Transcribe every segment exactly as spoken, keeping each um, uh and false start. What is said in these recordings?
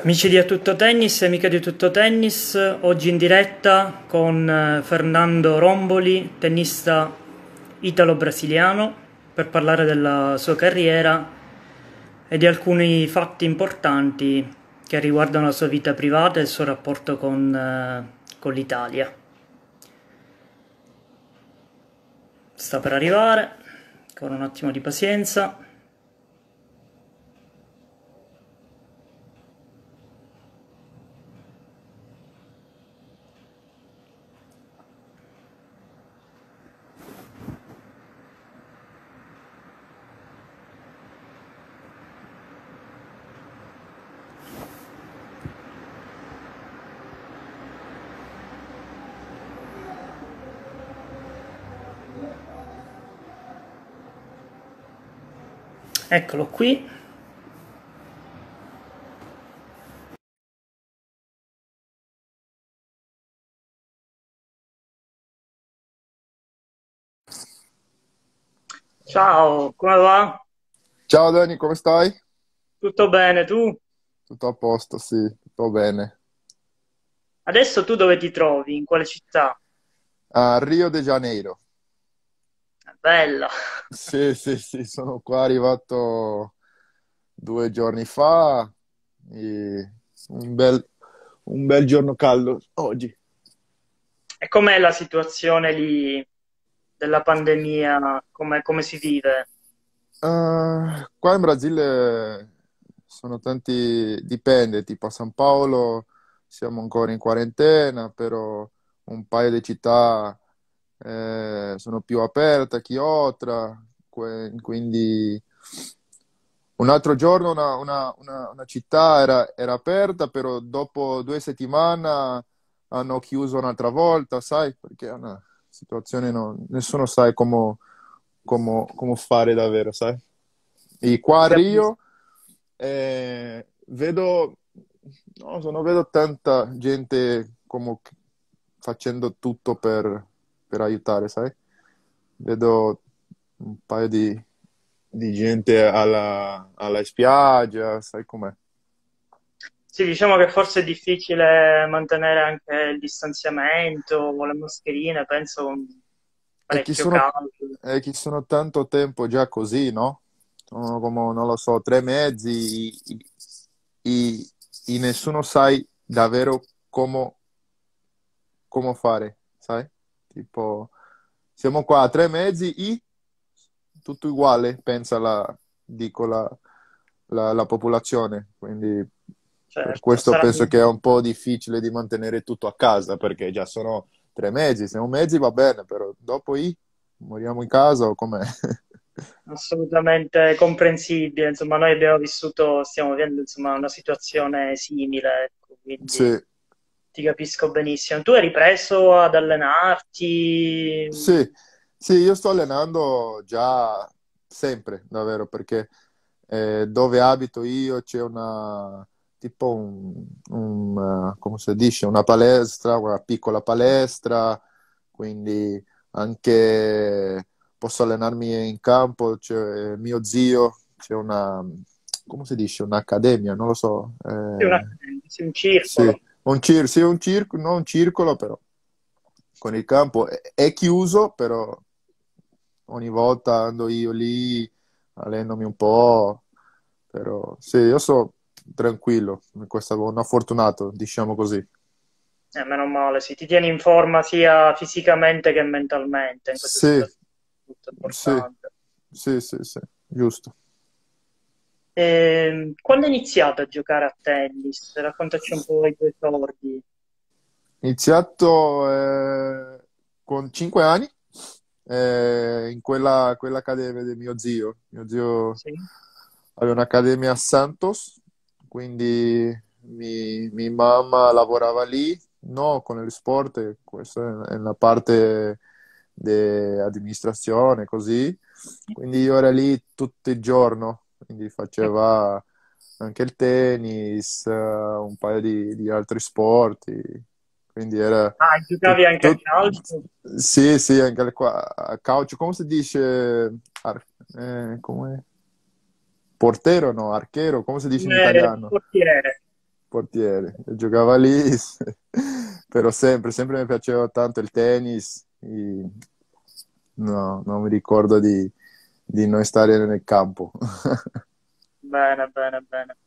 Amici di A Tutto Tennis e amiche di Tutto Tennis, oggi in diretta con eh, Fernando Romboli, tennista italo-brasiliano, per parlare della sua carriera e di alcuni fatti importanti che riguardano la sua vita privata e il suo rapporto con, eh, con l'Italia. Sta per arrivare, con un attimo di pazienza. Eccolo qui. Ciao, come va? Ciao Dani, come stai? Tutto bene, tu? Tutto a posto, sì, tutto bene. Adesso tu dove ti trovi? In quale città? A Rio de Janeiro. Bella. Sì, sì, sì, sono qua arrivato due giorni fa. e un bel, un bel giorno caldo oggi. E com'è la situazione lì della pandemia? Come, come si vive? Ah, qua in Brasile sono tanti, dipende, tipo a San Paolo siamo ancora in quarantena, però un paio di città eh, sono più aperte, Chiotra, que- quindi un altro giorno una, una- una- una città era, era aperta, però dopo due settimane hanno chiuso un'altra volta, sai, perché è una situazione, no- nessuno sa come, come- come fare davvero, sai? E qua a Capisco. Rio eh, vedo, non lo so, non vedo tanta gente come facendo tutto per, per aiutare, sai? Vedo un paio di, di gente alla, alla spiaggia, sai com'è? Sì, diciamo che forse è difficile mantenere anche il distanziamento, le mascherine, penso con E chi parecchio sono, caldo. e chi sono tanto tempo già così, no? Sono come, non lo so, tre mesi e, e- e nessuno sai davvero come, come fare, sai? Tipo, siamo qua a tre mesi e tutto uguale, pensa la, dico la, la, la popolazione. Quindi per Certo, questo sarà... penso che è un po' difficile di mantenere tutto a casa, perché già sono tre mesi, se un mesi va bene, però dopo i moriamo in casa o com'è? Assolutamente comprensibile, insomma, noi abbiamo vissuto, stiamo vivendo, insomma, una situazione simile, ecco, quindi Sì, ti capisco benissimo. Tu hai ripreso ad allenarti? sì, sì, io sto allenando già sempre, davvero, perché eh, dove abito io c'è una, tipo un, un, eh, come si dice, una palestra, una piccola palestra, quindi anche posso allenarmi in campo, c'è mio zio, c'è una, come si dice, un'accademia, non lo so, Sì, una- eh, sì, un sì, circolo. un cir- sì, un circolo, non un circolo, però con il campo è, è chiuso, però ogni volta ando io lì, allenami un po', però sì, io sono tranquillo, questo è un fortunato, diciamo così. Eh, meno male, sì, ti tieni in forma sia fisicamente che mentalmente in questa Sì, situazione, molto sì, importante. sì, sì, sì, giusto. Ehm, quando hai iniziato a giocare a tennis? Raccontaci un po' i tuoi esordi. Iniziato eh, con cinque anni eh, in quella, quell'accademia di mio zio. Mio zio Sì? aveva un'accademia a Santos, quindi mi, mi mamma lavorava lì, no, con il sport, questa è la parte di amministrazione, così. Quindi io ero lì tutto il giorno, quindi faceva anche il tennis, eh, un paio di, di altri sport. Quindi era Ah, tut- giocavi anche a tut- calcio? sì, sì, anche qua a calcio, come si dice? Ar- eh, come- Portero, no? Archero, come si dice in Eh, italiano? portiere. portiere. Io giocava lì, però sempre, sempre mi piaceva tanto il tennis. e- No, non mi ricordo di, di non stare nel campo. Bene, bene, bene.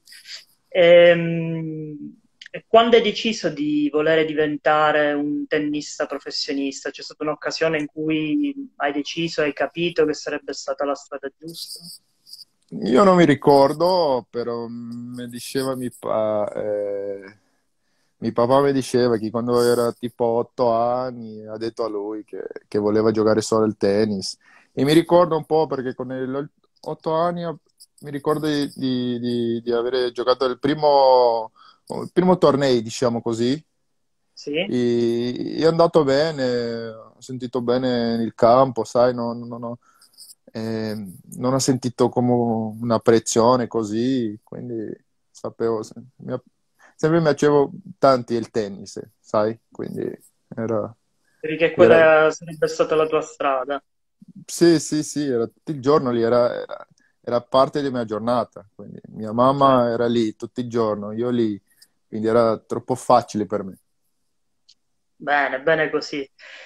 Ehm, E, quando hai deciso di volere diventare un tennista professionista? C'è stata un'occasione in cui hai deciso, hai capito che sarebbe stata la strada giusta? Io non mi ricordo, però mi diceva mi, pa- eh, mio papà mi diceva che quando era tipo otto anni ha detto a lui che, che voleva giocare solo il tennis. E mi ricordo un po' perché con gli otto anni mi ricordo di, di, di, di aver giocato il primo, il primo torneo, diciamo così. Sì? E è andato bene, ho sentito bene nel campo, sai, non, non ho, eh, non ho sentito come una pressione così, quindi sapevo, mi, sempre mi piaceva tanto il tennis, sai, quindi era, Credi che era, quella sarebbe stata la tua strada? sì, sì, sì, era tutto il giorno lì, era, era, era parte della mia giornata, quindi mia Cioè, mamma era lì tutto il giorno, io lì, quindi era troppo facile per me. bene, bene così.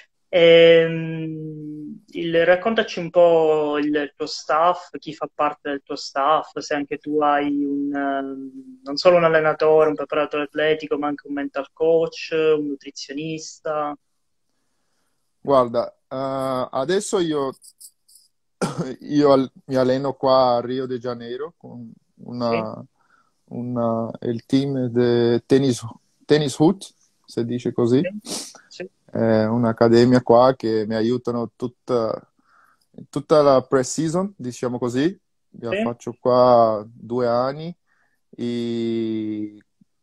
Ehm, il- raccontaci un po' il tuo staff, chi fa parte del tuo staff, se anche tu hai un, ehm, non solo un allenatore, un preparatore atletico, ma anche un mental coach, un nutrizionista. Guarda, eh, adesso io, io al- mi alleno qua a Rio de Janeiro con Sì, una, una- il team di tennis, tennis Hoot, si dice così. sì, sì, È un'accademia qua che mi aiutano tutta, tutta la pre-season, diciamo così. La sì, faccio qua due anni e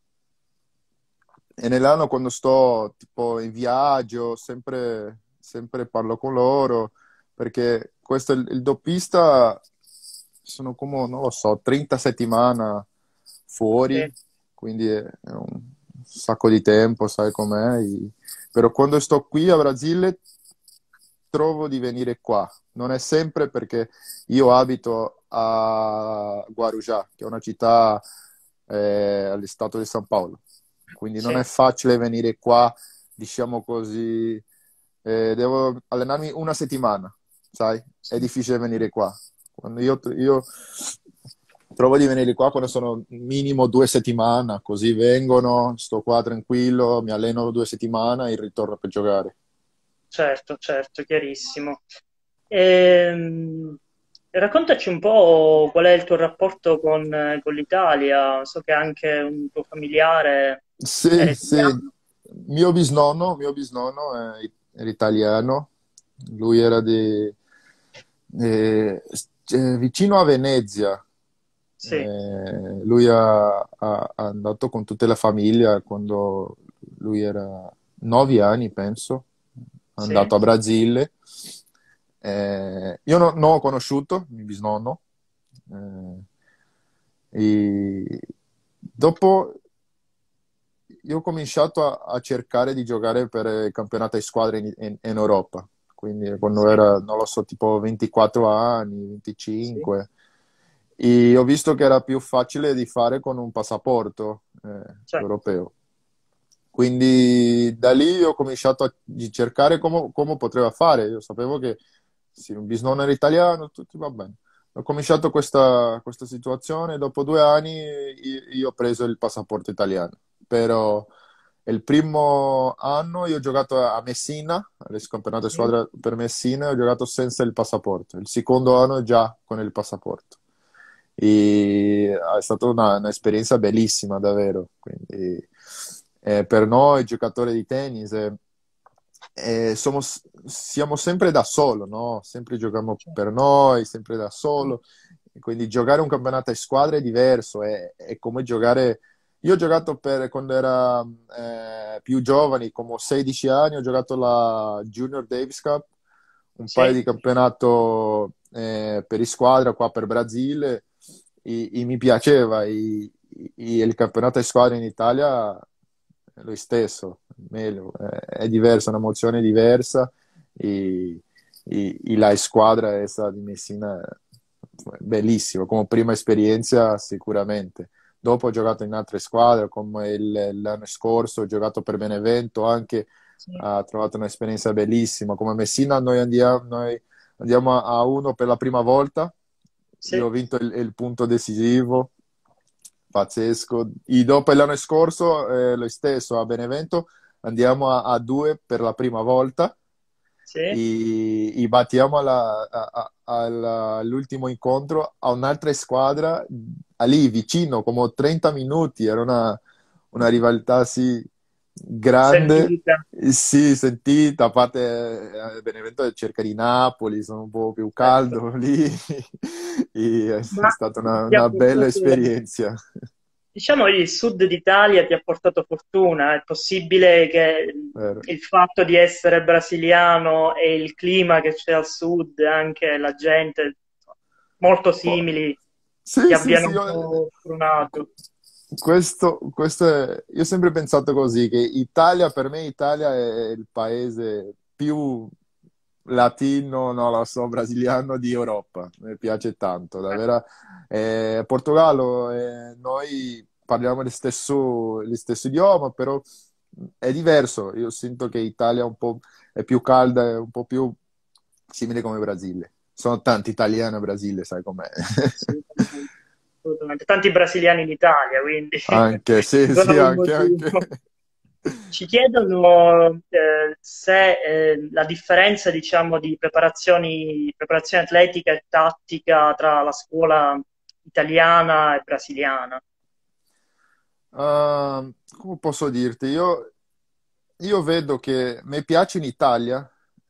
e nell'anno quando sto tipo in viaggio, sempre, sempre parlo con loro, perché questo il, il doppista sono come, non lo so, trenta settimane sì, fuori, quindi è, è un sacco di tempo, sai com'è. e- Però quando sto qui a Brasile trovo di venire qua. Non è sempre perché io abito a Guarujá, che è una città eh, all'estato di San Paolo. Quindi non è sì. facile venire qua, diciamo così. Eh, devo allenarmi una settimana, sai? È Sì. difficile venire qua. Quando io, io trovo di venire qua quando sono minimo due settimane, così vengono, sto qua tranquillo, mi alleno due settimane e ritorno per giocare. Certo, certo, chiarissimo. Ehm, raccontaci un po' qual è il tuo rapporto con, eh, con l'Italia. So che anche un tuo familiare era Sì, sì, italiano. mio bisnonno, mio bisnonno è, era italiano, lui era di, eh, eh, vicino a Venezia. Sì, Eh, lui ha, ha- è andato con tutta la famiglia quando lui era nove anni, penso, è sì, andato a Brasile. Eh, io no- non ho conosciuto mio bisnonno. eh, e dopo io ho cominciato a, a cercare di giocare per il campionato di squadre in, in- in Europa, quindi quando sì, era, non lo so, tipo ventiquattro anni, sì, venticinque, e ho visto che era più facile di fare con un passaporto eh, certo, europeo. Quindi da lì ho cominciato a di cercare come, come poteva fare. Io sapevo che sì, un bisnonno era italiano, tutto va bene. Ho cominciato questa, questa situazione, dopo due anni io, io ho preso il passaporto italiano. Però il primo anno io ho giocato a Messina, al campionato di sì. squadra per Messina, e ho giocato senza il passaporto. Il secondo anno già con il passaporto. E è stata una- un'esperienza bellissima, davvero. Quindi, eh, per noi giocatori di tennis eh, eh, siamo, siamo sempre da solo, no? Sempre giochiamo per noi, sempre da solo. E quindi giocare un campionato a squadre è diverso, è, è come giocare. Io ho giocato per quando era eh, più giovani, come sedici anni, ho giocato la Junior Davis Cup, un paio Sì, di campionato eh, per squadra qua per Brasile e, e mi piaceva. E, e il campionato di squadra in Italia è lo stesso, meglio, è, è diverso, è un'emozione diversa e, e, e la squadra è stata di Messina è bellissima, come prima esperienza sicuramente. dopo ho giocato in altre squadre, come il- l'anno scorso ho giocato per Benevento anche, Sì, ho trovato un'esperienza bellissima. Come Messina noi andiamo, noi andiamo a a uno per la prima volta, io sì, ho vinto il, il punto decisivo, pazzesco. E dopo l'anno scorso, eh, lo stesso, a Benevento andiamo a, a due per la prima volta sì. e, e battiamo alla- a- a- alla- all'ultimo incontro a un'altra squadra a lì vicino, come trenta minuti. Era una, una rivalità sì grande, Sentita. sì, sentita. A parte eh, Benevento è cerca di Napoli, sono un po' più Certo. caldo lì. E è Ma stata una, ti ha una bella portato, esperienza. diciamo, il sud d'Italia ti ha portato fortuna. È possibile che Vero. il fatto di essere brasiliano e il clima che c'è al sud, anche la gente molto Oh, simili, ti sì, sì, abbiano sì, un io, po' frunato. questo, questo è- io ho sempre pensato così, che Italia, per me Italia è il paese più latino, non lo so, brasiliano di Europa. Mi piace tanto, davvero. Eh, Portogallo, eh, noi parliamo lo stesso, lo stesso idioma, però è diverso. Io sento che Italia è un po' è più calda, è un po' più simile come Brasile. Sono tanti italiani a Brasile, sai com'è. Assolutamente, assolutamente. Tanti brasiliani in Italia, quindi Anche, sì, ancora sì, un anche, anche. motivo. Ci chiedono eh, se eh, la differenza, diciamo, di preparazioni, preparazione atletica e tattica tra la scuola italiana e brasiliana. Ah, come posso dirti? Io, io vedo che mi piace in Italia,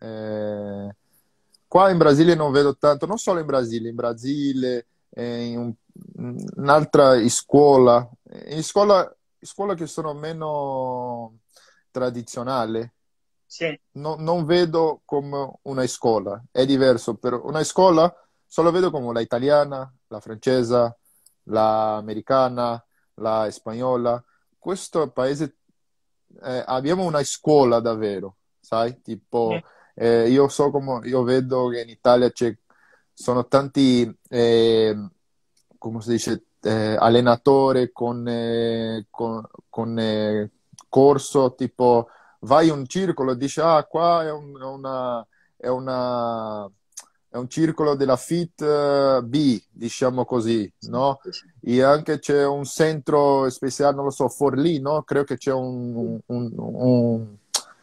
eh, qua in Brasile non vedo tanto, non solo in Brasile, in Brasile, eh, in un- un'altra scuola, in scuola, scuola che sono meno tradizionali, Sì, no- non vedo come una scuola, è diverso, però una scuola solo vedo come la italiana, la francese, la americana, la spagnola. Questo paese eh, abbiamo una scuola davvero, sai? Tipo, sì. eh, io so come io vedo che in Italia c'è sono tanti, eh, come si dice, eh, allenatori con, eh, con, con, eh, corso, tipo vai in un circolo e dici, ah, qua è, un- è una, è una- è un circolo della Fit eh, B, diciamo così, Sì, no? sì, sì. E anche c'è un centro speciale, non lo so, Forlì, no? Credo che c'è un, un, un-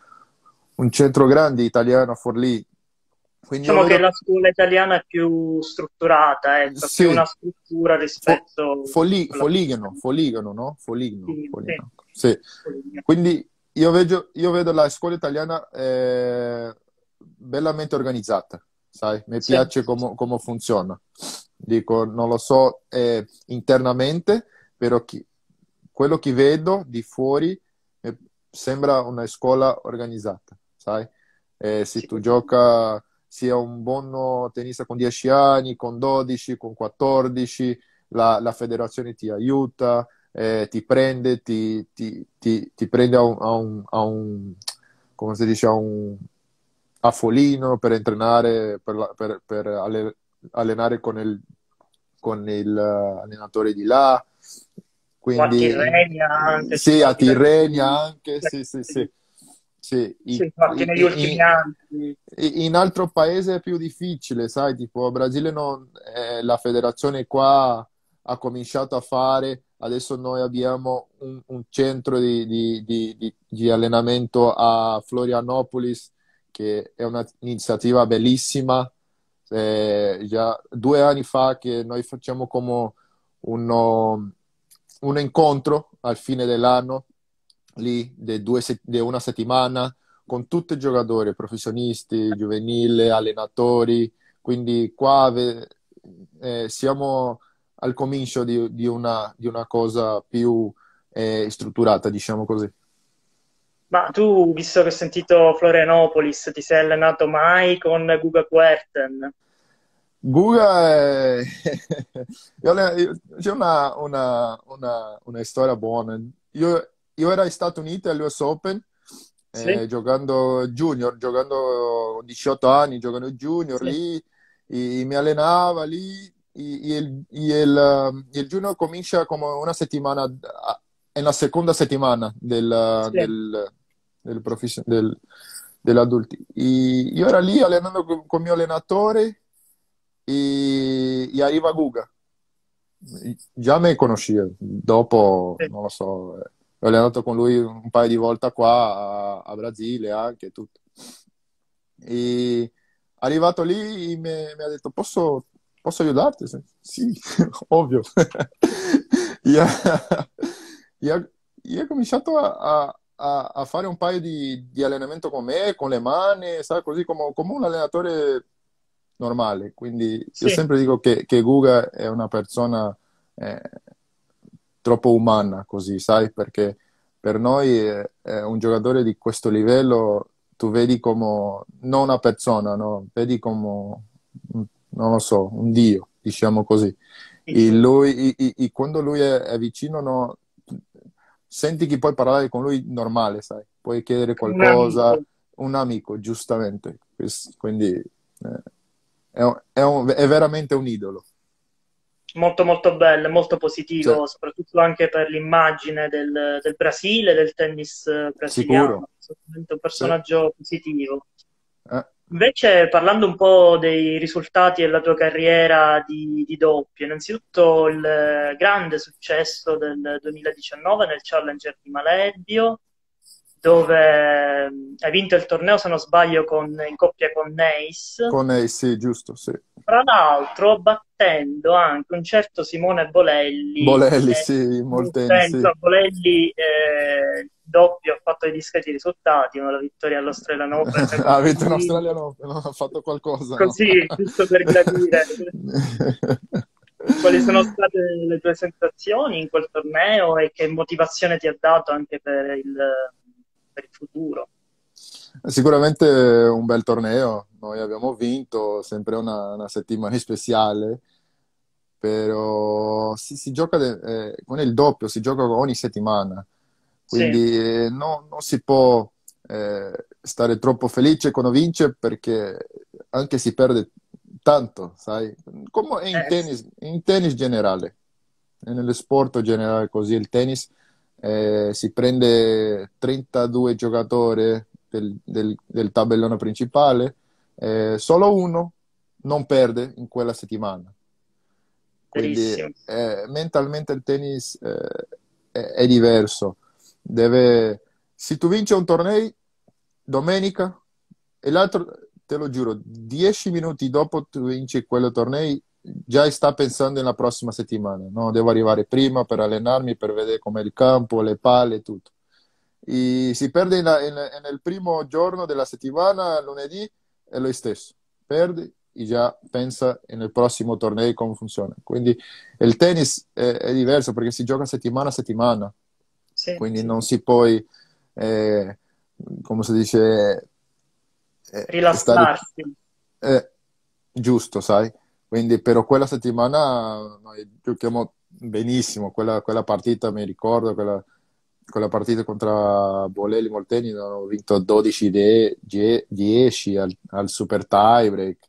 un centro grande italiano a Forlì. Quindi io Diciamo che vedo, la scuola italiana è più strutturata, ecco, ha più sì, una struttura Fo- rispetto a Folli- quella Foligno, brasiliana. Foligno, no? Foligno, Sì, sì, Foligno. Sì. Foligno. Quindi io vedo, io vedo la scuola italiana eh, bellamente organizzata, sai? Mi Sì, piace sì, come, come funziona. Dico, non lo so eh, internamente, però chi- quello che vedo di fuori eh, sembra una scuola organizzata, sai? Eh, se tu sicuramente. gioca sia un buon tennista con dieci anni, con dodici, con quattordici, la, la federazione ti aiuta, eh, ti prende, ti, ti- ti- ti prende a un, a un- a un- come si dice, a un a Folino per entrenare, per, la- per- per alle- allenare con il, con il eh, allenatore di là. O a Quindi in- Tirrenia anche ci sì, sono a Tirrenia diversi... anche, sì, sì, sì. Sì, Sì, i- infatti i- negli ultimi i- anni. i- in altro paese è più difficile, sai, tipo a Brasile non- eh, la federazione qua ha cominciato a fare, adesso noi abbiamo un, un centro di, di- di- di- di allenamento a Florianopolis, che è un'iniziativa bellissima. Eh, già due anni fa che noi facciamo come uno- un incontro al fine dell'anno, lì, di due se- di una settimana con tutti i giocatori, professionisti, giovanili, allenatori. Quindi qua ave- eh, siamo al comincio di, di una, di una cosa più eh, strutturata, diciamo così. Ma tu, visto che ho sentito Florianopolis, ti sei allenato mai con Guga Kuerten? Guga è... io le- io- c'è una, una, una, una storia buona. Io, io ero agli Stati Uniti all'U S Open Sì, eh, giocando junior, giocando diciotto anni, giocando junior sì, lì, e mi allenava lì y, y el, y el, uh, y el Junior comincia como una settimana, uh, en la seconda settimana del, uh, Sì, del, del, profession- del, dell'adulti. Y io ero lì allenando con, con il mio allenatore e, e arriva Guga. Già me conosceva, dopo, sì, non lo so, eh, ho allenato con lui un paio di volte qua a, a Brasile anche, tutto. E arrivato lì mi, mi ha detto, posso, posso aiutarti? Sì, ovvio. E ha, e ha- e ha cominciato a, a- a fare un paio di, di allenamento con me, con le mani, sai, così come, come un allenatore normale. Quindi io sì, sempre dico che, che Guga è una persona eh, troppo umana, così, sai, perché per noi è, è un giocatore di questo livello, tu vedi come non una persona, no? Vedi come, un- non lo so, un dio, diciamo così. sì, E, sì. lui, e- e- e quando lui è, è vicino, no, senti che puoi parlare con lui normale, sai, puoi chiedere Un amico. qualcosa, un amico, giustamente. Quis- Quindi eh, è, un- è un- è veramente un idolo. Molto molto bello, e molto Cioè, positivo, soprattutto anche per l'immagine del, del Brasile, del tennis eh, sicuro, brasiliano. Assolutamente un sì. personaggio positivo. Eh, Invece, parlando un po' dei risultati della tua carriera di, di doppio, innanzitutto il eh, grande successo del duemiladiciannove nel Challenger di Malebbio, dove eh, hai vinto il torneo, se non sbaglio, con- in coppia con Neis. con lei, sì, giusto, sì. Tra l'altro, battendo anche un certo Simone Bolelli, Bolelli, e sì, nel Molteni, senso, sì. Bolelli eh, doppio ha fatto dei discreti risultati, una la vittoria all'Australian Open Ha contro vinto in lui, Australia, no, non ha fatto qualcosa, no? così, giusto per gradire. Quali sono state le tue sensazioni in quel torneo e che motivazione ti ha dato anche per il, per il futuro? Sicuramente un bel torneo, noi abbiamo vinto, sempre una, una settimana speciale, però si, si gioca de- eh, con il doppio, si gioca ogni settimana, Sì, quindi eh, no- non si può eh, stare troppo felice quando vince perché anche si perde tanto, sai? Come è in eh, sì, tennis, in tennis generale, e nello sport generale così, il tennis eh, si prende trentadue giocatori del, del- del tabellone principale, eh, solo uno non perde in quella settimana. Quindi verissimo. eh, mentalmente il tennis eh, è, è diverso. Deve, se tu vinci un torneo domenica e l'altro, te lo giuro, dieci minuti dopo tu vinci quello torneo, già sta pensando nella prossima settimana. No? Devo arrivare prima per allenarmi, per vedere com'è il campo, le palle, tutto. E si perde in- in- nel primo giorno della settimana, lunedì, è lo stesso. Perdi e già pensa nel prossimo torneo come funziona. Quindi il tennis è, è diverso perché si gioca settimana a settimana, Sì, quindi sì. non si può, eh, come si dice, eh, stare Rilassarsi. eh, giusto, sai? Quindi per quella settimana noi giochiamo benissimo, quella, quella partita mi ricordo, quella, quella partita contro Bolelli Molteni, hanno vinto dodici de- die- dieci al, al super tie break.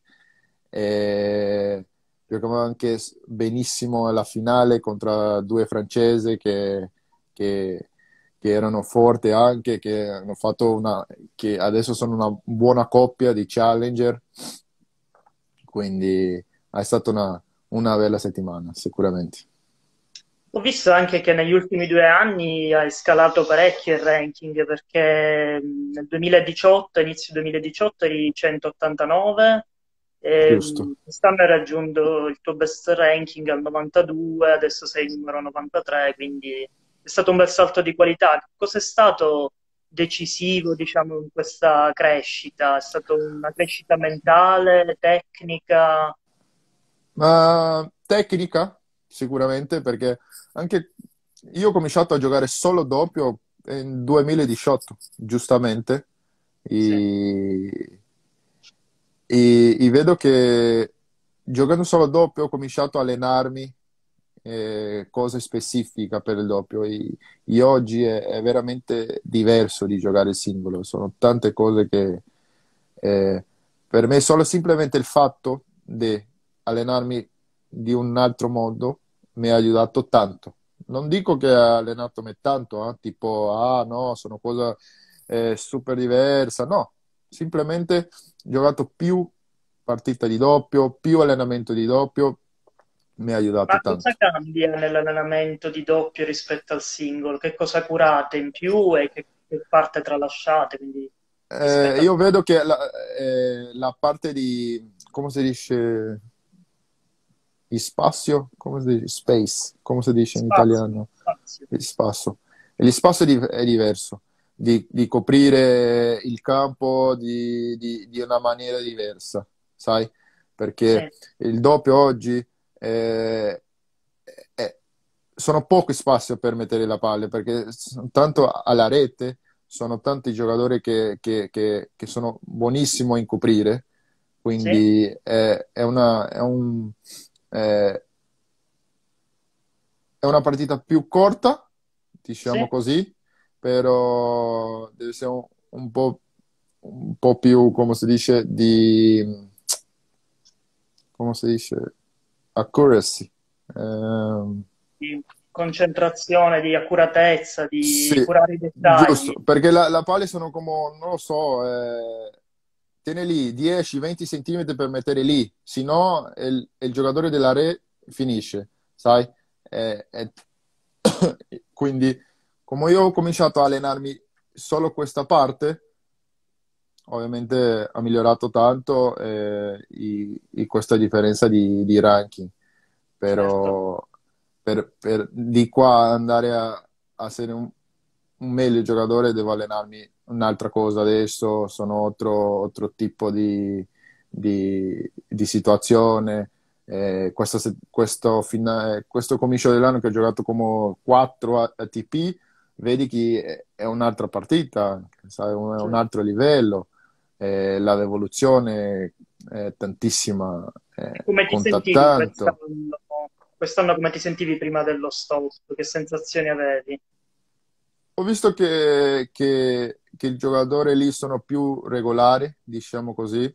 E giocavamo anche s- benissimo alla finale contro due francesi che, che- che erano forti anche, che hanno fatto una, che adesso sono una buona coppia di challenger, quindi è stata una, una bella settimana, sicuramente. Ho visto anche che negli ultimi due anni hai scalato parecchio il ranking perché mh, nel duemiladiciotto, inizio duemiladiciotto eri centottantanove, e Giusto. mh, quest'anno hai raggiunto il tuo best ranking al novantadue, adesso sei numero novantatré, quindi è stato un bel salto di qualità. Cos'è stato decisivo, diciamo, in questa crescita? È stata una crescita mentale, tecnica? Ma tecnica, sicuramente, perché anche io ho cominciato a giocare solo doppio nel duemiladiciotto, giustamente, Sì, e, e- e vedo che giocando solo doppio ho cominciato a allenarmi eh, cose specifiche per il doppio e, e oggi è, è veramente diverso di giocare singolo, sono tante cose che eh, per me solo simplemente il fatto di allenarmi di un altro modo mi ha aiutato tanto. Non dico che ha allenato me tanto, eh, tipo, ah no, sono cosa eh, super diversa, no, semplicemente giocato più partita di doppio, più allenamento di doppio, mi ha Ma aiutato cosa tanto. cambia nell'allenamento di doppio rispetto al single? Che cosa curate in più e che, che parte tralasciate? Quindi Eh, rispetto al... io vedo che la, eh, la parte di, come si dice, di spazio, come si dice, space, come si dice in Spazio, italiano? spazio. Il spasso. E il spasso è, di- è diverso, di, di coprire il campo di, di- di una maniera diversa, sai? Sì, Perché il doppio oggi eh, è- sono pochi spazi per mettere la palla, perché s- tanto alla rete sono tanti giocatori che, che- che- che sono buonissimi in coprire, sì, quindi è, è una, è un, è- è una partita più corta, diciamo sì. così, però deve essere un, un po', un po' più, come si dice, di, come si dice, accuracy. Ehm, Di concentrazione, di accuratezza, di sì, curare i giusto, dettagli. perché la, la palla sono come, non lo so, eh, tiene lì dieci venti centimetri per mettere lì, se no il, il giocatore della re finisce, sai? Eh, eh, quindi, come io ho cominciato a allenarmi solo questa parte, ovviamente ha migliorato tanto eh, i- i- questa differenza di, di ranking, Certo. però per, per di qua andare a, a essere un, un meglio giocatore devo allenarmi un'altra cosa adesso, sono altro, altro tipo di, di- di situazione. Eh, questo, se- questo, fina- questo comicio dell'anno che ho giocato come quattro A T P, vedi che è è un'altra partita, sai, un, è un Certo. altro livello, eh, la evoluzione è tantissima, E eh, come ti conta sentivi tanto. quest'anno? Quest'anno come ti sentivi prima dello stop? Che sensazioni avevi? Ho visto che, che, che il giocatore lì sono più regolari, diciamo così,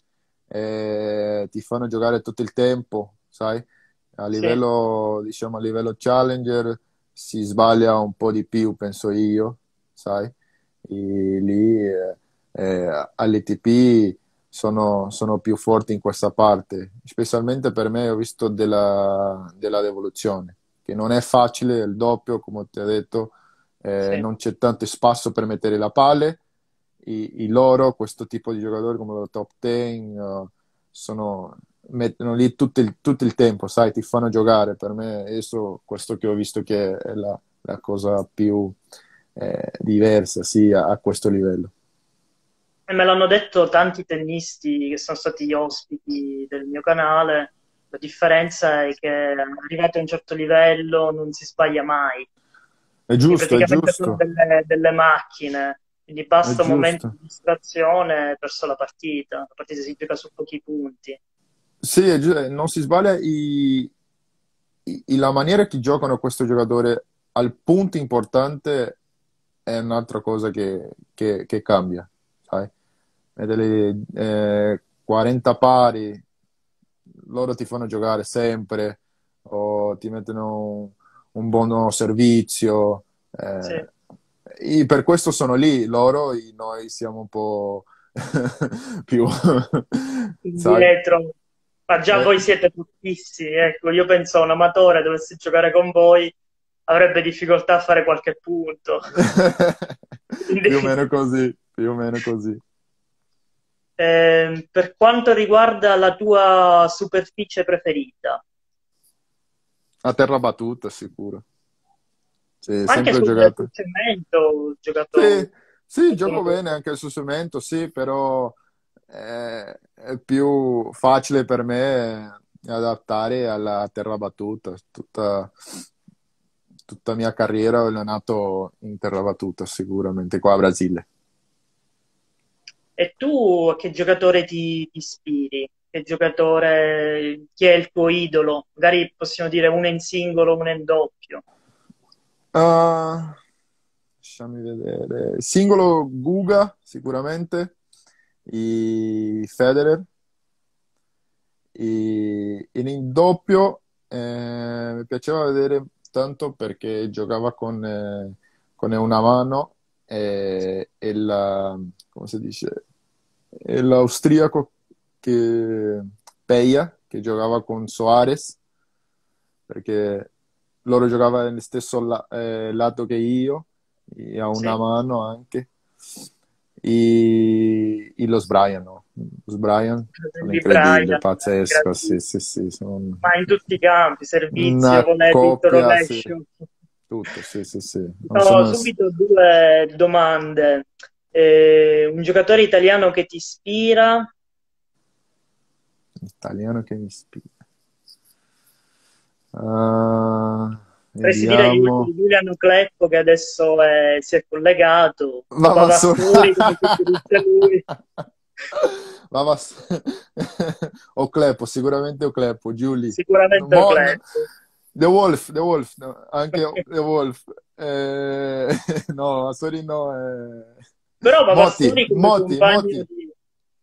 eh, ti fanno giocare tutto il tempo, sai? A Sì, livello, diciamo, a livello challenger si sbaglia un po' di più, penso io, sai? I- lì eh, eh, all'A T P sono, sono più forti in questa parte, specialmente per me ho visto della, della devoluzione, che non è facile, il doppio, come ti ho detto, eh, sì. non c'è tanto spazio per mettere la palla i, i loro, questo tipo di giocatori come lo top dieci, uh, sono, mettono lì tutto il, tutto il tempo, sai, ti fanno giocare. Per me, adesso, questo che ho visto che è la, la cosa più eh, diversa, sì, a, a questo livello. E me l'hanno detto tanti tennisti che sono stati ospiti del mio canale. La differenza è che arrivati a un certo livello non si sbaglia mai, È perché giusto, è praticamente sono giusto, delle, delle macchine, quindi è basta un momento giusto. di distrazione e hai perso la partita. La partita si gioca su pochi punti. Sì, è giu- non si sbaglia i- i- la maniera che giocano questo giocatore al punto importante è un'altra cosa che, che- che cambia, sai? E delle eh, quaranta pari, loro ti fanno giocare sempre o ti mettono un, un buon servizio. Sì, eh, e per questo sono lì, loro, e noi siamo un po' più, sai? indietro. Ma già Eh, voi siete fortissimi, ecco, io penso un amatore dovesse giocare con voi avrebbe difficoltà a fare qualche punto. Quindi, più o meno così, più o meno così. ehm, per quanto riguarda la tua superficie preferita, A terra battuta, sicuro. Sì, ma anche sempre ho sul, sul giocato. cemento, ho giocato Sì, sì, con gioco bene anche sul cemento, sì, però eh, è più facile per me adattare alla terra battuta. Tutta, tutta la mia carriera ho allenato in terra battuta, sicuramente, qua a Brasile. E tu a che giocatore ti, ti ispiri? Che giocatore, chi è il tuo idolo? Magari possiamo dire uno in singolo, uno in doppio. Ah, lasciami vedere. Singolo Guga, sicuramente. I Federer. E, e in doppio eh, mi piaceva vedere tanto perché giocava con, eh, con una mano e, e la, come si dice, e l'austriaco che Peja, che giocava con Soares, perché loro giocavano nello stesso la- eh, lato che io, e a una Sì, mano anche. E, e los Brian, no? Los Brian sono di incredibili, Brian, pazzesco, sì, grandi- sì, sì, sono ma in tutti i campi, servizio, una volevo, coppia, sì, rovescio. tutto, sì, sì, sì. Non Ho sono... subito due domande. Eh, un giocatore italiano che ti ispira? Italiano che mi ispira. Ah, Potresti dire vediamo. Giuliano Cleppo che adesso è- si è collegato, o Ma va su. Pavastori come preferisce lui. Ma va su. O Cleppo, sicuramente o Cleppo, Giuli. Sicuramente Mo- no. Cleppo. The Wolf, The Wolf, no, anche The Wolf. Eh, no, sorry, no. eh. Però Moti, Pavastori come Moti, compagno Moti. di,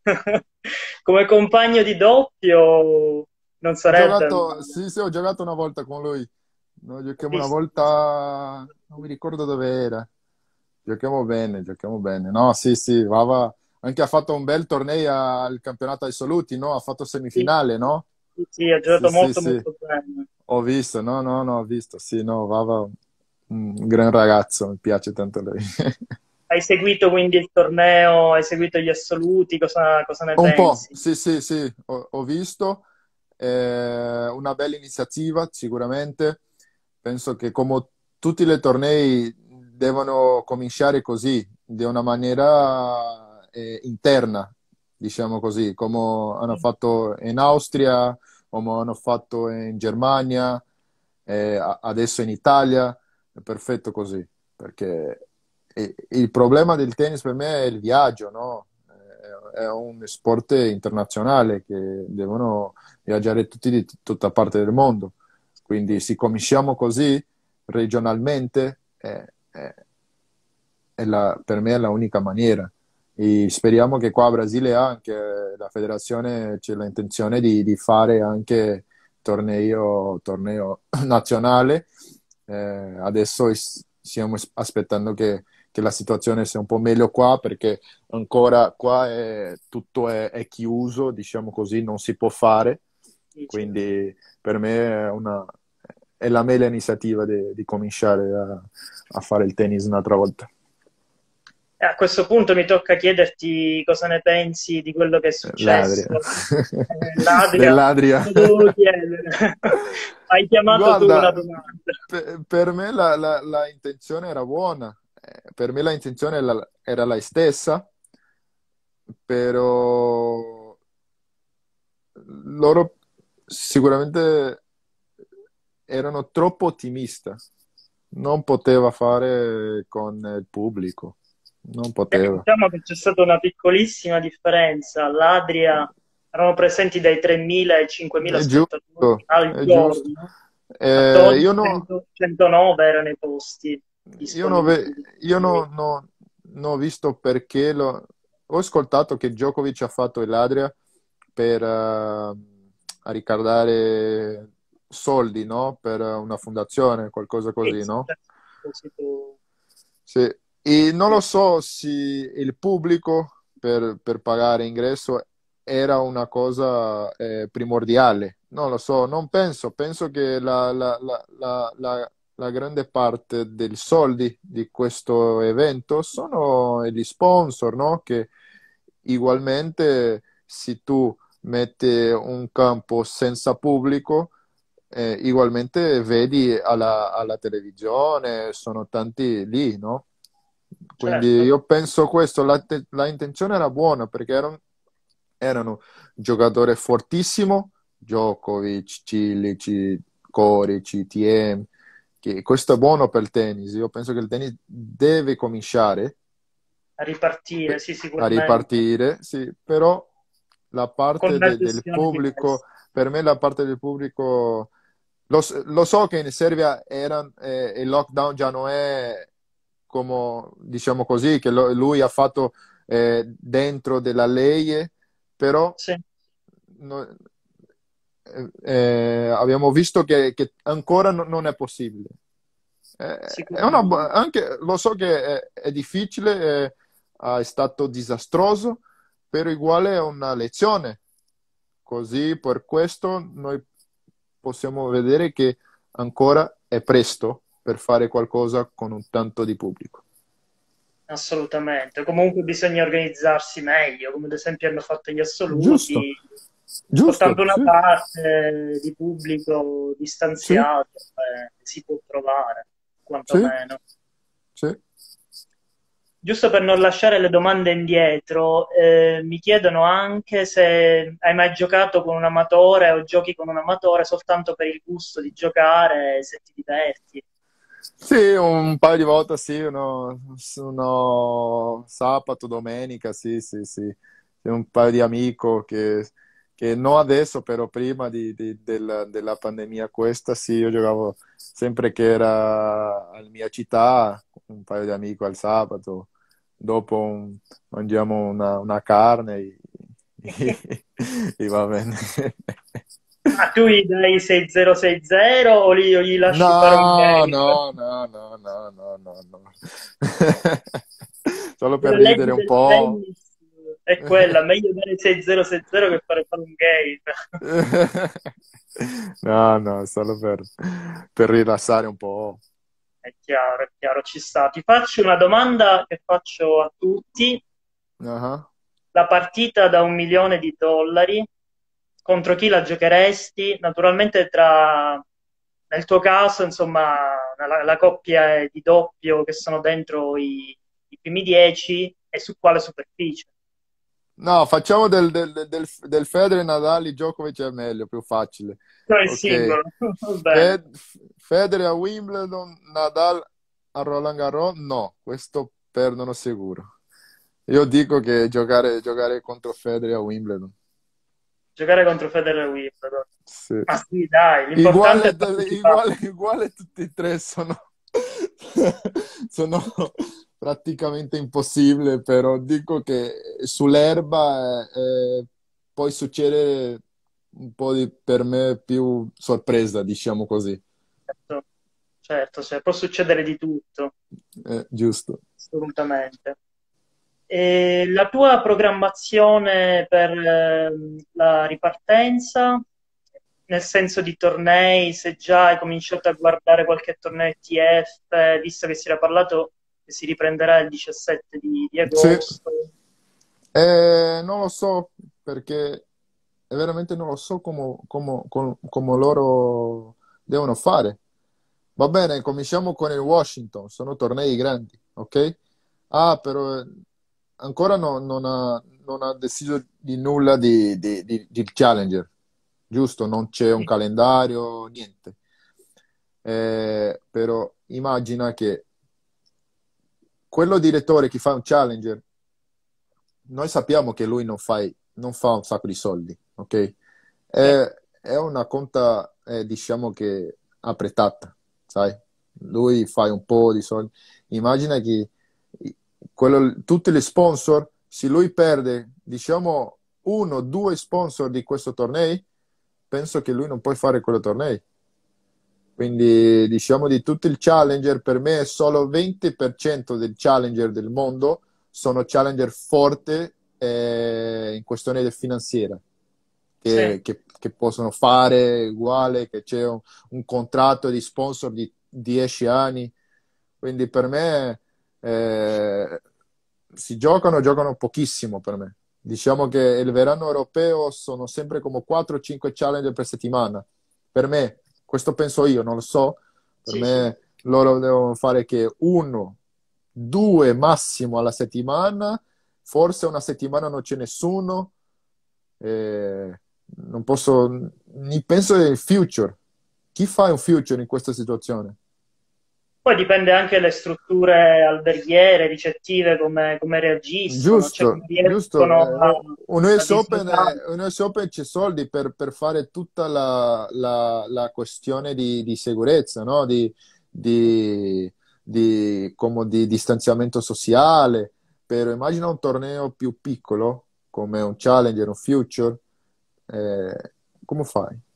come compagno di doppio non Ho sarebbe giocato, male. sì, sì, ho giocato una volta con lui. No, Ho giochiamo una visto. volta, non mi ricordo dove era. Giochiamo bene, giochiamo bene. No, sì, sì, Vava anche ha fatto un bel torneo al campionato assoluti, no? Ha fatto Sì, semifinale, no? sì, sì, ha Sì, giocato sì, molto sì. molto bene. Ho visto, no, no, no, ho visto. Sì, no, Vava, un gran ragazzo, mi piace tanto lui. Hai seguito quindi il torneo, hai seguito gli assoluti, cosa, cosa ne Un po', pensi? sì, sì, sì, ho, ho visto. Eh, una bella iniziativa, sicuramente. Penso che come tutti i tornei devono cominciare così, di una maniera eh, interna, diciamo così, come hanno fatto in Austria, come hanno fatto in Germania, eh, a- adesso in Italia. È perfetto così, perché e- il problema del tennis per me è il viaggio, no? Eh, È un sport internazionale che devono viaggiare tutti di t- tutta parte del mondo. Quindi se cominciamo così, regionalmente, è, è- è la- per me è la unica maniera. E speriamo che qua a Brasile anche la federazione c'è l'intenzione di, di fare anche torneo, torneo nazionale. Eh, adesso is- stiamo es- aspettando che, che la situazione sia un po' meglio qua perché ancora qua è- tutto è, è chiuso, diciamo così, non si può fare. Dici? Quindi per me è una, è la mela iniziativa di, di cominciare a, a fare il tennis un'altra volta. E a questo punto mi tocca chiederti cosa ne pensi di quello che è L'Adria. successo. Eh, L'Adria, Dell'Adria. te lo devo chiedere. Hai chiamato tu una Guarda, domanda. per, per me la, la- la intenzione era buona. Eh, per me la intenzione la- era la stessa, però loro sicuramente erano troppo ottimisti. Non poteva fare con il pubblico, non Eh, poteva. diciamo che c'è stata una piccolissima differenza. L'Adria erano presenti dai tremila ai cinquemila È spettatori giusto, al è giusto. giorno. A Eh, Todi io no, cento centonove erano i posti io no, ve- disponibili. io no, Quindi, no- non ho visto perché lo... Ho ascoltato che Djokovic ha fatto l'Adria per eh, a ricordare soldi, no? Per una fondazione, qualcosa sì, così, sì, no? c'è un proposito- Sì. E non sì. lo so se il pubblico per, per pagare ingresso era una cosa eh, primordiale. Non lo so, non penso. Penso che la, la- la- la- la- la grande parte dei soldi di questo evento sono gli sponsor, no? Che ugualmente se tu metti un campo senza pubblico, eh, ugualmente vedi alla, alla televisione, sono tanti lì, no? Quindi Certo, io penso questo, la, te- la intenzione era buona perché erano, erano giocatori fortissimi, Djokovic, Cilic, Coric, T M, che questo è buono per il tennis. Io penso che il tennis deve cominciare a ripartire, pe- sì, a sicuramente, ripartire, sì, però la con parte una de- del gestione pubblico, diversa. per me la parte del pubblico, lo, s- lo so che in Serbia era, eh, il lockdown già non è come, diciamo così, che lo- lui ha fatto eh, dentro della legge, però Sì. no- eh, abbiamo visto che, che ancora no- non è possibile. Eh, È una, bu- Sicuramente. anche, lo so che è, è difficile, è, ah, è stato disastroso, però uguale è una lezione. Così per questo noi possiamo vedere che ancora è presto per fare qualcosa con un tanto di pubblico. Assolutamente. Comunque bisogna organizzarsi meglio, come ad esempio hanno fatto gli Giusto, assoluti, portando giusto, una sì, parte di pubblico sì, distanziato, eh, si può trovare, sì, quantomeno. sì. Giusto per non lasciare le domande indietro, eh, mi chiedono anche se hai mai giocato con un amatore o giochi con un amatore soltanto per il gusto di giocare, se ti diverti. Sì, un paio di volte sì, uno, uno sabato, domenica, sì, sì, sì. C'è un paio di amici che, che non adesso, però prima di- di- del- della pandemia questa, sì, io giocavo sempre che era alla mia città, un paio di amici al sabato, dopo un- mangiamo una, una carne e, e va bene. Ma tu gli dai sei zero sei zero o gli, o gli lasci fare un No, game? no, no, no, no, no, no, no. Solo per La ridere legge un del po'. tennis è quella, meglio dare sei zero sei zero che fare fare un game. No, no, solo per, per rilassare un po'. È chiaro, è chiaro, ci sta. Ti faccio una domanda che faccio a tutti. Ah. La partita da un milione di dollari, contro chi la giocheresti? Naturalmente tra, nel tuo caso, insomma, la, la coppia di doppio che sono dentro i, i primi dieci e su quale superficie? No, facciamo del, del, del, del Federer, Nadal, Djokovic è meglio, più facile. No, il Ok. singolo, va bene. Fed- Federer a Wimbledon, Nadal a Roland Garros? No, questo perdono sicuro. Io dico che giocare, giocare contro Federer a Wimbledon. Giocare contro Federer e Wimbledon. Sì. Ma sì, dai, l'importante è Uguale, partecipare. uguale, uguale tutti e tre sono, sono praticamente impossibili, però dico che sull'erba eh, eh, poi succede un po' di, per me, più sorpresa, diciamo così. Certo, certo, cioè, può succedere di tutto, Eh, giusto. assolutamente. E la tua programmazione per ehm, la ripartenza, nel senso di tornei, se già hai cominciato a guardare qualche torneo E T F, visto che si era parlato che si riprenderà il diciassette di, di Sì. agosto. Eh, non lo so perché veramente non lo so come, come- com- come loro devono fare. Va bene, cominciamo con il Washington, sono tornei grandi, ok? Ah, però eh, ancora no- non ha, non ha deciso di nulla di, di- di- di Challenger, giusto? Non c'è un calendario, niente. Eh, però immagina che quello direttore che fa un Challenger, noi sappiamo che lui non fa, non fa un sacco di soldi, ok? Sì, È, è una conta, eh, diciamo che apprezzata, sai? Lui fa un po' di soldi. Immagina che quello, tutti gli sponsor, se lui perde, diciamo, uno o due sponsor di questo torneo, penso che lui non può fare quello torneo. Quindi, diciamo, di tutti il challenger, per me solo venti per cento del challenger del mondo sono challenger forte eh, in questione finanziaria sì. che, che- che possono fare uguale, che c'è un, un contratto di sponsor di dieci anni. Quindi per me eh, si giocano, giocano pochissimo per me. Diciamo che il verano europeo sono sempre come quattro cinque challenge per settimana. Per me, questo penso io, non lo so. Per Sì, sì. me loro devono fare che uno, due massimo alla settimana, forse una settimana non c'è nessuno, eh, non posso, ni penso del future. Chi fa un future in questa situazione? Poi dipende anche dalle strutture alberghiere, ricettive, come, come reagiscono, cioè come Giusto, giusto. riescono a, Eh, un a U S Open, disdorare. è- un U S Open c'è soldi per, per fare tutta la, la- la questione di, di sicurezza, no? Di, di, di- come di distanziamento sociale. Però immagina un torneo più piccolo, come un Challenger, un Future, eh, come fai?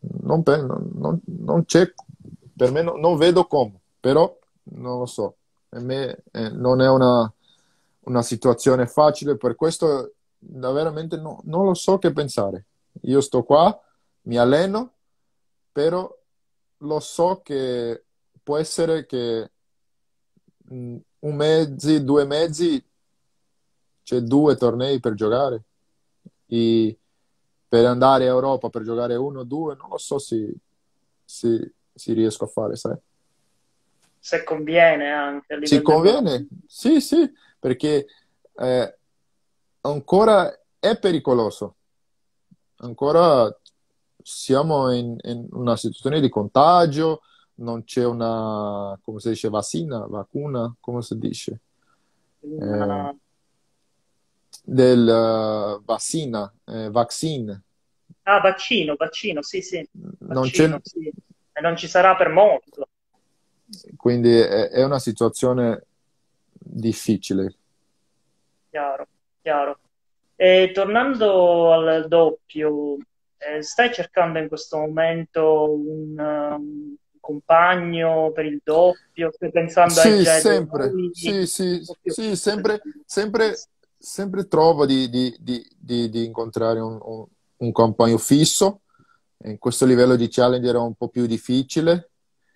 Non, pe- non- non- non c'è, per me no- non vedo come, però non lo so. Per me eh, non è una, una situazione facile, per questo da veramente no- non lo so che pensare. Io sto qua, mi alleno, però lo so che può essere che mh, un mezzi, due mezzi, c'è due tornei per giocare. I- per andare a Europa, per giocare uno o due, non lo so se, se, se riesco a fare, sai. Se conviene anche a Ci livello conviene? economico. Sì, sì, perché eh, ancora è pericoloso. Ancora siamo in, in una situazione di contagio, non c'è una, come si dice, vaccina, vacuna, come si dice? Eh, Una- del eh, vaccina, eh, vaccine. Ah, vaccino, vaccino, sì, sì, Non c'è, vaccino, sì. E non ci sarà per molto, quindi è, è una situazione difficile. chiaro, chiaro. E tornando al doppio, eh, stai cercando in questo momento un, um, compagno per il doppio? Stai pensando ai Sì, G due sempre, sì, sì, un po' più sì, sempre, sempre, sempre trovo di, di- di- di- di incontrare un, un, un compagno fisso. In questo livello di challenger è un po' più difficile,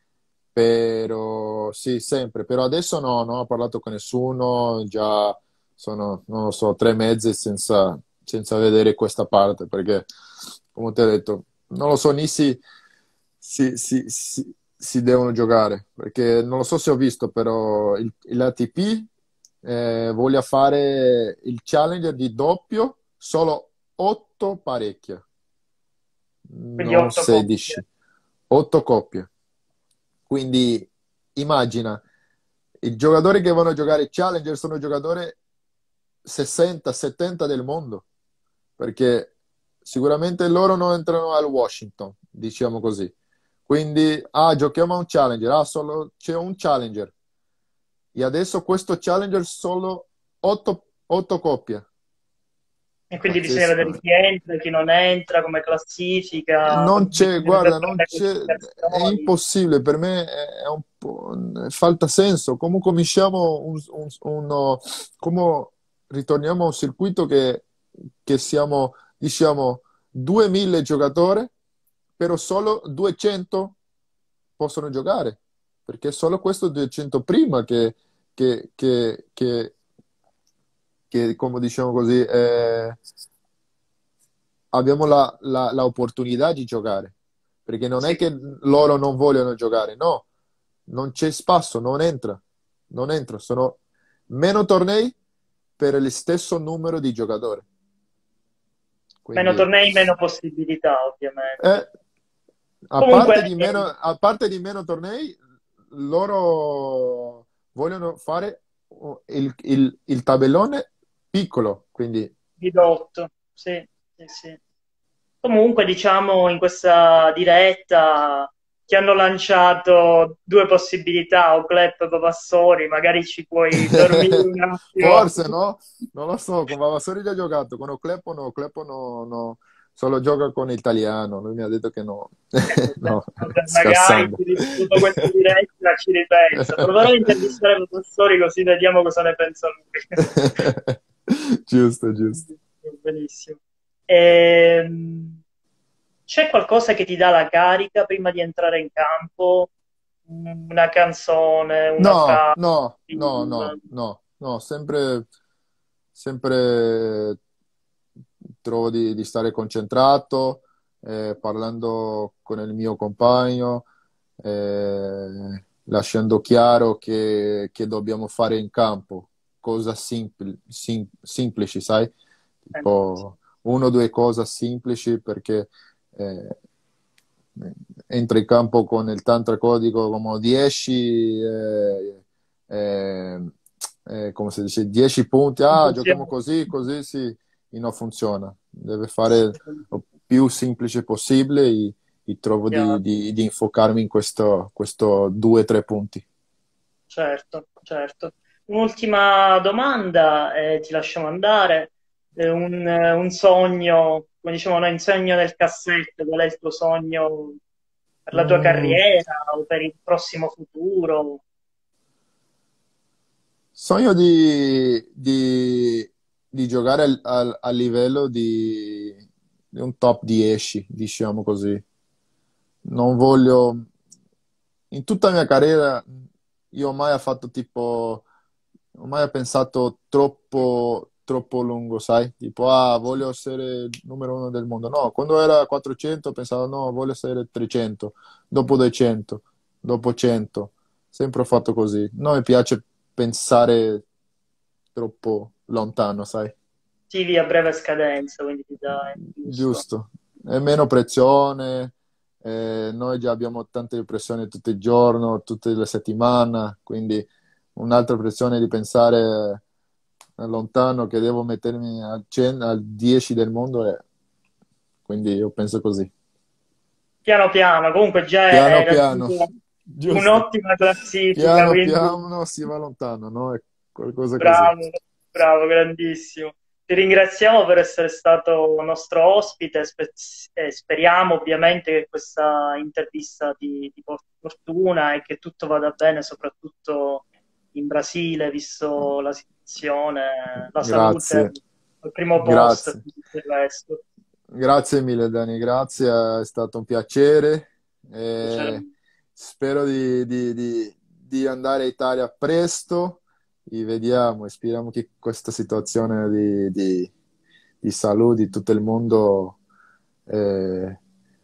però sì, sempre. Però adesso no, non ho parlato con nessuno, già sono, non lo so, tre mesi senza, senza vedere questa parte, perché, come ti ho detto, non lo so, né si, si, si, si- si devono giocare, perché non lo so se ho visto, però il, l'A T P eh, voglia fare il challenger di doppio, solo otto parecchie, quindi non otto coppie. sedici, otto coppie. Quindi immagina, i giocatori che vanno a giocare Challenger sono giocatori sessanta settanta del mondo, perché sicuramente loro non entrano al Washington, diciamo così. Quindi, ah, giochiamo a un Challenger, ah, solo c'è un Challenger. E adesso questo Challenger solo otto coppie. E quindi bisogna Pazzesco. vedere chi entra, chi non entra, come classifica, Non come c'è, bisogna vedere guarda, non le c'è, è qualificazioni. impossibile, per me è un po', falta senso. Come cominciamo un, un- uno- come ritorniamo a un circuito che, che siamo, diciamo, duemila giocatori, però solo duecento possono giocare, perché solo questo duecento prima che, che, che, che, che, come diciamo così, eh, abbiamo la, la, la opportunità di giocare, perché non è Sì, che loro non vogliono giocare, no, non c'è spazio, non entra, non entra, sono meno tornei per lo stesso numero di giocatori. meno Quindi, tornei, meno possibilità, ovviamente. eh, a Comunque, parte di meno, eh, a parte di meno tornei, loro vogliono fare il, il, il tabellone piccolo, quindi ridotto, sì, sì, sì. Comunque, diciamo, in questa diretta ti hanno lanciato due possibilità, o Club o Papassori, magari ci puoi dormire un attimo. forse no, non lo so, con Vavassori già ha giocato, con Oclepo no, Oclepo no, no, solo gioca con l'italiano, lui mi ha detto che no, no, Vabbè, magari scherzando. ti rispondo questa diretta, ci ripenso. Proverò a intervistare Papassori così vediamo cosa ne pensa lui. Giusto, giusto. Benissimo. Ehm, c'è qualcosa che ti dà la carica prima di entrare in campo? Una canzone, una No, frase, no, no, un no, film? no, no, sempre, sempre trovo di, di stare concentrato, eh, parlando con il mio compagno, eh, lasciando chiaro che, che dobbiamo fare in campo, cose simpli, sim- semplici, sai? Tipo uno o due cose semplici perché eh, entra in campo con il tantra codico come dieci, eh, eh, eh, come si dice, dieci punti, ah, giochiamo Funziona. così, così sì, e non funziona. Deve Sì, fare lo più semplice possibile e, e trovo di, chiaro. di- di infocarmi in questo, questo due o tre punti. Certo, certo. Un'ultima domanda e ti lasciamo andare. Eh, un, eh, un sogno come diciamo noi, un sogno nel cassetto, qual è il tuo sogno per la tua Mm, carriera o per il prossimo futuro? sogno di, di- di giocare al, al- a livello di, di un top dieci, diciamo così. Non voglio, in tutta la mia carriera, io mai ho fatto tipo, ho mai pensato troppo, troppo lungo, sai? Tipo, ah, voglio essere il numero uno del mondo. No, quando era quattrocento pensavo, no, voglio essere trecento, dopo duecento, dopo cento. Sempre ho fatto così. Non mi piace pensare troppo lontano, sai? Obiettivi a breve scadenza, quindi ti dà giusto. Giusto. È meno pressione, eh, noi già abbiamo tante pressioni tutto il giorno, tutte le settimane, quindi un'altra pressione di pensare lontano che devo mettermi al, cento al dieci del mondo, e quindi io penso così. Piano piano, comunque già Piano hai piano, raggiunto giusto. un'ottima classifica, Piano quindi piano si va lontano, no? È qualcosa così. bravo, bravo, grandissimo. Ti ringraziamo per essere stato nostro ospite spe- e speriamo ovviamente che questa intervista ti, ti porti fortuna e che tutto vada bene, soprattutto in Brasile, visto la situazione, la salute Grazie, al primo posto e grazie. tutto il resto. Grazie mille Dani, grazie, è stato un piacere. Piacere Eh, mio. spero di, di- di- di andare in Italia presto e vediamo e speriamo che questa situazione di, di- di salute di tutto il mondo eh,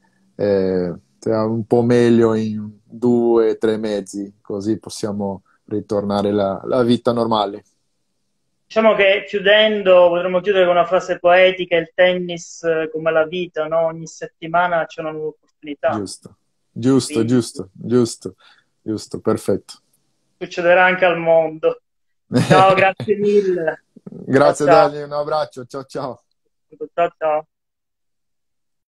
eh, sia un po' meglio in due o tre mesi, così possiamo ritornare alla alla vita normale. Diciamo che chiudendo, potremmo chiudere con una frase poetica, il tennis eh, come la vita, no? Ogni settimana c'è una nuova opportunità. Giusto, giusto, Quindi giusto, giusto, giusto, perfetto. succederà anche al mondo. Ciao, grazie mille. Ciao Grazie ciao. Dani, un abbraccio, ciao ciao. Ciao ciao.